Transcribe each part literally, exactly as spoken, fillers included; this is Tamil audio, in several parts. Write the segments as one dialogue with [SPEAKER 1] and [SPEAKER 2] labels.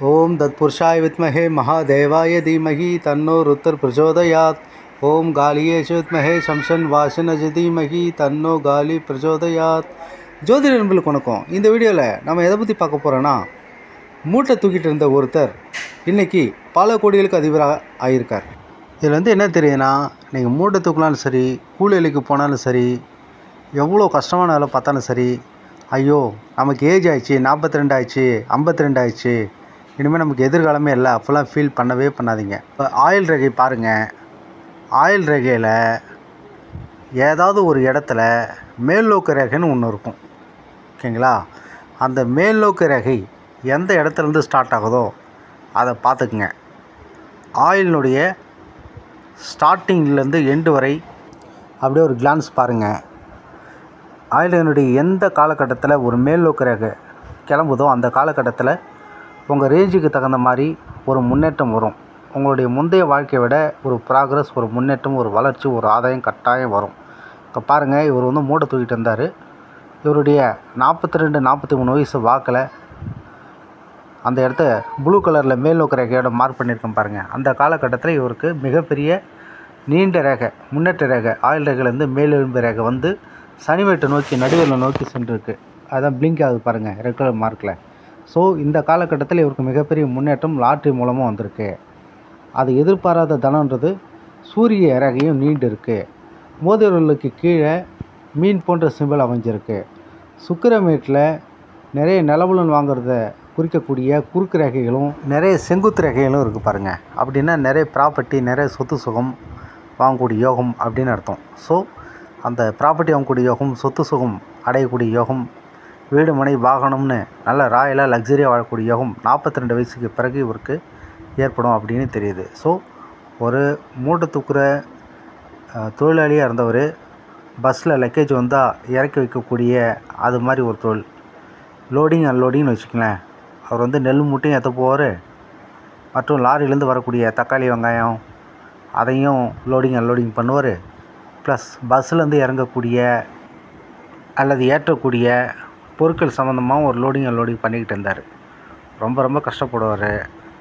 [SPEAKER 1] ओम तत्पुरुषाय विद्महे महादेवाय धीमहि तन्नो रुद्र प्रचोदयात्। ओम गालिये विद्महे शमशन वासनज धीमहि तन्नो गाली प्रचोदयात्। ஜோதிட நண்பர்களுக்கு வணக்கம். இந்த வீடியோவில் நம்ம எதை பற்றி பார்க்க போகிறோன்னா, மூட்டை தூக்கிட்டு இருந்த ஒருத்தர் இன்றைக்கி பல கோடிகளுக்கு அதிபராக ஆகியிருக்கார். இதில் வந்து என்ன தெரியுதுன்னா, நீங்கள் மூட்டை தூக்கலாலும் சரி, கூலி வேலைக்கு போனாலும் சரி, எவ்வளோ கஷ்டமான வேலை பார்த்தாலும் சரி, ஐயோ நமக்கு ஏஜ் ஆயிடுச்சு, நாற்பத்தி ரெண்டு ஆயிடுச்சு, ஐம்பத்தி ரெண்டு ஆயிடுச்சு, இனிமேல் நமக்கு எதிர்காலமே இல்லை, அப்போல்லாம் ஃபீல் பண்ணவே பண்ணாதீங்க. இப்போ ஆயில் ரேகை பாருங்கள். ஆயில் ரேகையில் ஏதாவது ஒரு இடத்துல மேல்நோக்கு ரேகைன்னு ஒன்று இருக்கும், ஓகேங்களா? அந்த மேல்நோக்கு ரேகை எந்த இடத்துலேருந்து ஸ்டார்ட் ஆகுதோ அதை பார்த்துக்குங்க. ஆயிலினுடைய ஸ்டார்டிங்லேருந்து எண்டு வரை அப்படியே ஒரு கிளான்ஸ் பாருங்கள். ஆயிலினுடைய எந்த காலகட்டத்தில் ஒரு மேல்நோக்கு ரேகை கிளம்புதோ அந்த காலகட்டத்தில் உங்கள் ரேஞ்சுக்கு தகுந்த மாதிரி ஒரு முன்னேற்றம் வரும். உங்களுடைய முந்தைய வாழ்க்கையை விட ஒரு ப்ராக்ரஸ், ஒரு முன்னேற்றம், ஒரு வளர்ச்சி, ஒரு ஆதாயம் கட்டாயம் வரும். இப்போ பாருங்கள், இவர் வந்து மூட்டை தூக்கிட்டு இருந்தார். இவருடைய நாற்பத்தி ரெண்டு நாற்பத்தி மூணு வயசு வாக்கில் அந்த இடத்த ப்ளூ கலரில் மேல்நோக்கு ரேகையோட மார்க் பண்ணியிருக்கேன் பாருங்கள். அந்த காலகட்டத்தில் இவருக்கு மிகப்பெரிய நீண்ட ரேகை, முன்னேற்ற ரேகை, ஆயில் ரேகையிலேருந்து மேலெலும்பு ரேகை வந்து சனிமேட்டை நோக்கி நடுவில் நோக்கி சென்றிருக்கு. அதான் பிளிங்க் ஆகுது பாருங்கள் ரெட் கலர் மார்க்கில். ஸோ இந்த காலகட்டத்தில் இவருக்கு மிகப்பெரிய முன்னேற்றம் லாட்ரி மூலமாக வந்திருக்கு. அது எதிர்பாராத தனன்றது சூரிய ரேகையும் நீண்டு இருக்குது. மோதிரர்களுக்கு கீழே மீன் போன்ற சிம்பிள் அமைஞ்சிருக்கு. சுக்கிரமேட்டில் நிறைய நிலபலன் வாங்குறத குறிக்கக்கூடிய குறுக்கு ரேகைகளும் நிறைய செங்குத்து ரேகைகளும் இருக்குது பாருங்கள். அப்படின்னா நிறைய ப்ராப்பர்ட்டி, நிறைய சொத்து சுகம் வாங்கக்கூடிய யோகம் அப்படின்னு அர்த்தம். ஸோ அந்த ப்ராப்பர்ட்டி வாங்கக்கூடிய யோகம், சொத்து சுகம் அடையக்கூடிய யோகம், வீடு மனை வாகனம்னு நல்ல ராயலாக லக்ஸரியாக வாழக்கூடிய யோகம் நாற்பத்தி ரெண்டு வயசுக்கு பிறகு இவருக்கு ஏற்படும் அப்படின்னு தெரியுது. ஸோ ஒரு மூட்டை தூக்குற தொழிலாளியாக இருந்தவர் பஸ்ஸில் லக்கேஜ் வந்தால் இறக்கி வைக்கக்கூடிய அது மாதிரி ஒரு தொழில், லோடிங் அன்லோடிங்னு வச்சுக்கங்களேன். அவர் வந்து நெல் மூட்டையும் ஏற்ற போவார், மற்றும் லாரியிலேருந்து வரக்கூடிய தக்காளி வெங்காயம் அதையும் லோடிங் அன்லோடிங் பண்ணுவார். ப்ளஸ் பஸ்ஸிலேருந்து இறங்கக்கூடிய அல்லது ஏற்றக்கூடிய பொருட்கள் சம்மந்தமாகவும் ஒரு லோடிங் அன்லோடிங் பண்ணிக்கிட்டு இருந்தார். ரொம்ப ரொம்ப கஷ்டப்படுவார்.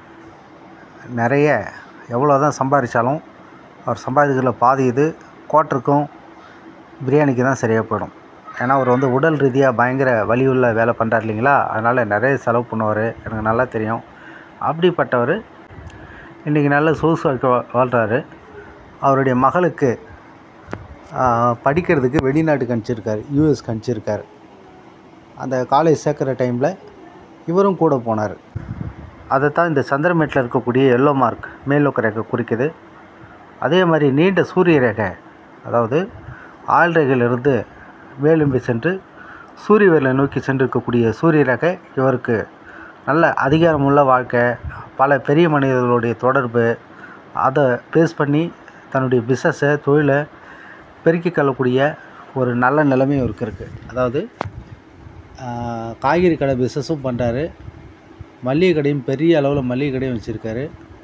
[SPEAKER 1] நிறைய எவ்வளோ தான் சம்பாதிச்சாலும் அவர் சம்பாதிக்கிறதுல பாதி இது குவார்ட்டருக்கும் பிரியாணிக்கு தான் சரியாக போயிடும். ஏன்னா அவர் வந்து உடல் ரீதியாக பயங்கர வலி உள்ள வேலை பண்ணுறாரு இல்லைங்களா, அதனால் நிறைய செலவு பண்ணுவார், எனக்கு நல்லா தெரியும். அப்படிப்பட்டவர் இன்றைக்கி நல்ல சொகுசு வாழ்க்கை வாழ்கிறாரு. அவருடைய மகளுக்கு படிக்கிறதுக்கு வெளிநாட்டுக்கு அனுப்பிச்சிருக்காரு, யூஎஸ்க்கு அனுப்பிச்சிருக்காரு. அந்த காலேஜ் சேர்க்குற டைமில் இவரும் கூட போனார். அதை தான் இந்த சந்திரமேட்டில் இருக்கக்கூடிய எல்லோ மார்க் மேல்நோக்கு ரேகை குறிக்குது. அதே மாதிரி நீண்ட சூரிய ரேகை, அதாவது ஆயில் ரேகையிலிருந்து மேலும்பி சென்று சூரிய வேலை நோக்கி சென்றிருக்கக்கூடிய சூரிய ரேகை இவருக்கு நல்ல அதிகாரமுள்ள வாழ்க்கை, பல பெரிய மனிதர்களுடைய தொடர்பு, அதை பேஸ் பண்ணி தன்னுடைய பிஸ்னஸை, தொழிலை பெருக்கிக் கொள்ளக்கூடிய ஒரு நல்ல நிலைமை இவருக்கு இருக்குது. அதாவது காய்கறி கடை பிஸ்னஸும் பண்ணுறாரு, மளிகை கடையும் பெரிய அளவில் மளிகை கடையும் வச்சுருக்காரு,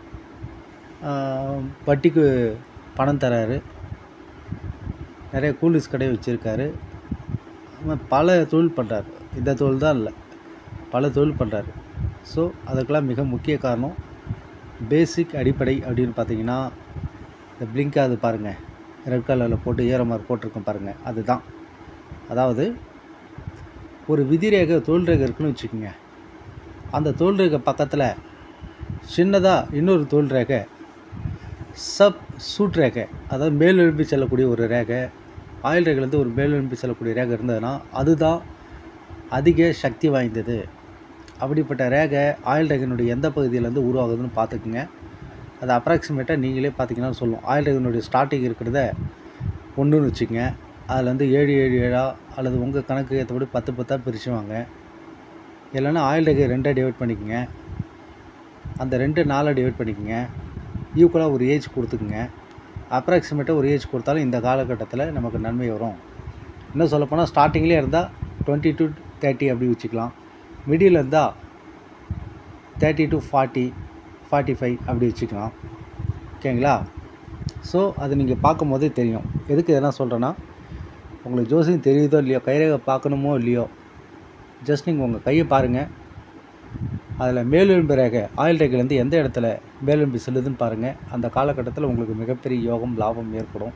[SPEAKER 1] வட்டிக்கு பணம் தராரு, நிறைய கூலிஸ் கடையும் வச்சுருக்காரு. பல தொழில் பண்ணுறாரு. இந்த தொழில் தான் இல்லை, பல தொழில் பண்ணுறாரு. ஸோ அதுக்கெல்லாம் மிக முக்கிய காரணம் பேசிக் அடிப்படை அப்படின்னு பார்த்தீங்கன்னா, இந்த பிளிங்க் ஆகுது பாருங்கள், ரெட் கலரில் போட்டு ஈரமார் போட்டிருக்கோம் பாருங்கள், அதுதான். அதாவது ஒரு விதி ரேகை, தொழில் ரேகை இருக்குன்னு வச்சுக்கோங்க. அந்த தொழில் ரேகை பக்கத்தில் சின்னதாக இன்னொரு தொழில் ரேகை, சப் சூட் ரேகை, அதாவது மேல் எழுப்பி செல்லக்கூடிய ஒரு ரேகை, ஆயில் ரேகையிலேருந்து ஒரு மேல் எழுப்பி செல்லக்கூடிய ரேகை இருந்ததுன்னா அதுதான் அதிக சக்தி வாய்ந்தது. அப்படிப்பட்ட ரேகை ஆயில் ரேகையினுடைய எந்த பகுதியிலேருந்து உருவாகுதுன்னு பார்த்துக்குங்க. அது அப்ராக்சிமேட்டாக நீங்களே பார்த்தீங்கன்னா சொல்லும். ஆயில் ரேகையினுடைய ஸ்டார்டிங் இருக்கிறத ஒன்றுன்னு வச்சுக்கோங்க, அதில் வந்து ஏழு ஏழு ஏழா அல்லது உங்கள் கணக்கு ஏற்றபடி பத்து பத்தாக பிரிச்சுவாங்க. இல்லைன்னா ஆயில் ரேகை ரெண்டாக டிவைட் பண்ணிக்கோங்க, அந்த ரெண்டு நாலாக டிவைட் பண்ணிக்கோங்க, ஈக்குவலாக ஒரு ஏஜ் கொடுத்துக்குங்க. அப்ராக்சிமேட்டாக ஒரு ஏஜ் கொடுத்தாலும் இந்த காலகட்டத்தில் நமக்கு நன்மை வரும். இன்னும் சொல்லப்போனால் ஸ்டார்டிங்லேயே இருந்தால் டுவெண்ட்டி டு தேர்ட்டி அப்படி வச்சுக்கலாம், மிடில் இருந்தால் thirty to forty forty five அப்படி வச்சுக்கலாம், ஓகேங்களா? ஸோ அது நீங்கள் பார்க்கும் போதே தெரியும். எதுக்கு எதனா சொல்கிறேன்னா, உங்களுக்கு ஜோசியம் தெரியுதோ இல்லையோ, கைரேகை பார்க்கணுமோ இல்லையோ, ஜஸ்ட் நீங்கள் உங்கள் கையை பாருங்கள், அதில் மேலெழும்பு ரேகை ஆயில் ரேகையிலேருந்து எந்த இடத்துல மேலெழும்பு செல்லுதுன்னு பாருங்கள். அந்த காலகட்டத்தில் உங்களுக்கு மிகப்பெரிய யோகம் லாபம் ஏற்படும்.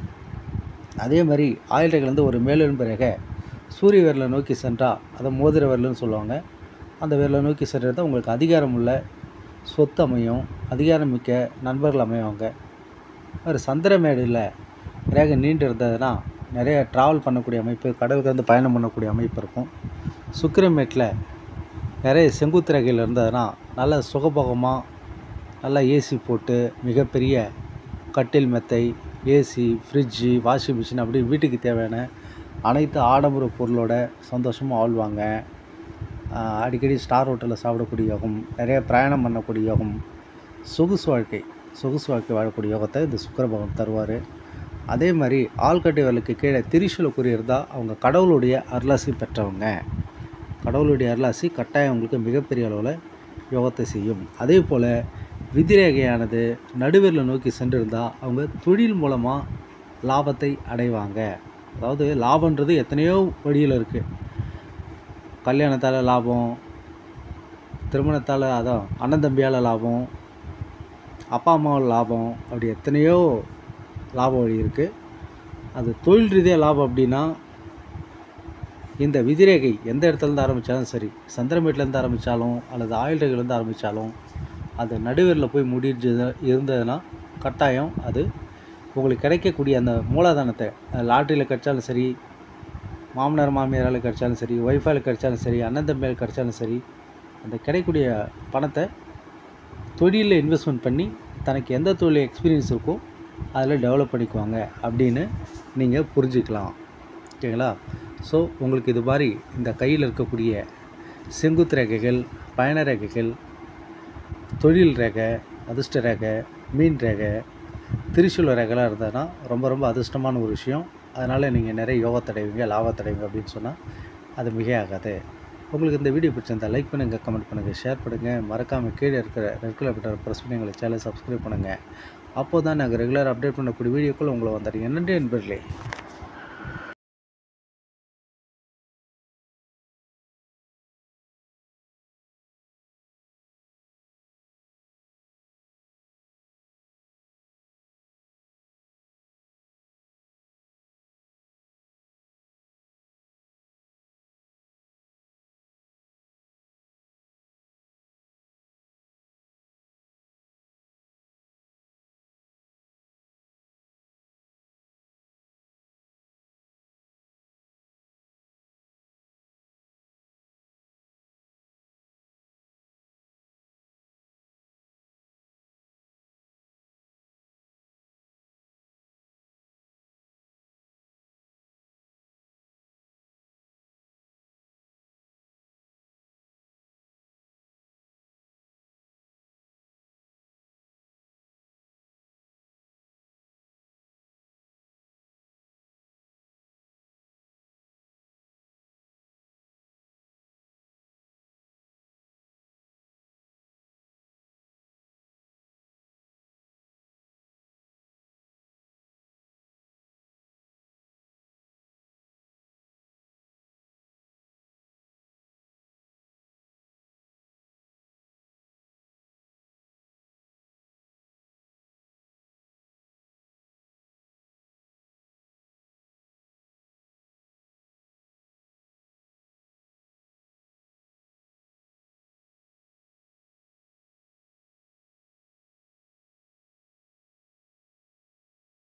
[SPEAKER 1] அதே மாதிரி ஆயில் ரேகையிலேருந்து ஒரு மேலெழும்பு ரேகை சூரிய விரலை நோக்கி சென்றால் அதை மோதிர விரல்னு சொல்லுவாங்க. அந்த விரலை நோக்கி சென்றது உங்களுக்கு அதிகாரம் உள்ள சொத்து அமையும், அதிகாரம் மிக்க நண்பர்கள் அமைவாங்க. ஒரு சந்திரமேடில் ரேகை நீண்டு இருந்ததுன்னா நிறைய ட்ராவல் பண்ணக்கூடிய அமைப்பு, கடலுக்கு வந்து பயணம் பண்ணக்கூடிய அமைப்பு இருக்கும். சுக்கிரமேட்டில் நிறைய செங்குத்து ரேகையில் இருந்ததுன்னா நல்ல சுகபோகமாக நல்லா ஏசி போட்டு மிகப்பெரிய கட்டில் மெத்தை, ஏசி, ஃப்ரிட்ஜு, வாஷிங் மிஷின் அப்படி வீட்டுக்கு தேவையான அனைத்து ஆடம்பர பொருளோட சந்தோஷமாக வாழ்வாங்க. அடிக்கடி ஸ்டார் ஹோட்டலில் சாப்பிடக்கூடிய யோகம், நிறைய பிரயாணம் பண்ணக்கூடிய யோகம், சொகுசு வாழ்க்கை சொகுசு வாழ்க்கை வாழக்கூடிய யோகத்தை இந்த சுக்கிர பகவான் தருவார். அதே மாதிரி ஆள்கட்டி விரலுக்கு கீழே திரிசூல குறி இருந்தால் அவங்க கடவுளுடைய அருளாசி பெற்றவங்க. கடவுளுடைய அருளாசி கட்டாயம் அவங்களுக்கு மிகப்பெரிய அளவில் யோகத்தை செய்யும். அதே போல் விதிரேகையானது நடுவிரலை நோக்கி சென்றிருந்தால் அவங்க தொழில் மூலமாக லாபத்தை அடைவாங்க. அதாவது லாபன்றது எத்தனையோ வழியில் இருக்குது. கல்யாணத்தால் லாபம், திருமணத்தால் அதான் அண்ணன் தம்பியால் லாபம், அப்பா அம்மாவால் லாபம், அப்படி எத்தனையோ லாப வழி இருக்குது. அது தொழில் ரீதியாக லாபம் அப்படின்னா இந்த விதிரேகை எந்த இடத்துலேருந்து ஆரம்பித்தாலும் சரி, சந்திரமேட்லேருந்து ஆரம்பித்தாலும் அல்லது ஆயில் ரேகையிலேருந்து ஆரம்பித்தாலும் அது நடுவரில் போய் முடிஞ்சு இருந்ததுன்னா கட்டாயம் அது உங்களுக்கு கிடைக்கக்கூடிய அந்த மூலதனத்தை லாட்ரியில் கிடைச்சாலும் சரி, மாமனார் மாமியாரால் கிடைச்சாலும் சரி, ஒய்ஃபால் கிடைச்சாலும் சரி, அண்ணன் தம்பியால் கிடைச்சாலும் சரி, அந்த கிடைக்கக்கூடிய பணத்தை தொழிலில் இன்வெஸ்ட்மெண்ட் பண்ணி தனக்கு எந்த தொழில் எக்ஸ்பீரியன்ஸ் இருக்கோ அதில் டெவலப் பண்ணிக்குவாங்க அப்படின்னு நீங்கள் புரிஞ்சுக்கலாம். ஓகேங்களா? ஸோ உங்களுக்கு இது மாதிரி இந்த கையில் இருக்கக்கூடிய செங்குத்து ரேகைகள், பயண ரேகைகள், தொழில் ரேகை, அதிர்ஷ்ட ரேகை, மீன் ரேகை, திரிசூல ரேகைலாம் இருந்ததுன்னா ரொம்ப ரொம்ப அதிர்ஷ்டமான ஒரு விஷயம். அதனால் நீங்கள் நிறைய யோகத்தடைவீங்க, லாபத்தடைவீங்க அப்படின்னு சொன்னால் அது மிக ஆகாது. உங்களுக்கு இந்த வீடியோ பிடிச்சிருந்தால் லைக் பண்ணுங்கள், கமெண்ட் பண்ணுங்கள், ஷேர் பண்ணுங்கள். மறக்காமல் கீழே இருக்கிற ரெட் கலர் பட்டனை ப்ரெஸ் பண்ணி எங்களை சேனலை சப்ஸ்கிரைப் பண்ணுங்கள். அப்போ தான் நாங்கள் ரெகுலர் அப்டேட் பண்ணக்கூடிய வீடியோக்கள் உங்களை வந்துடுங்க. நன்றி நண்பர்களே.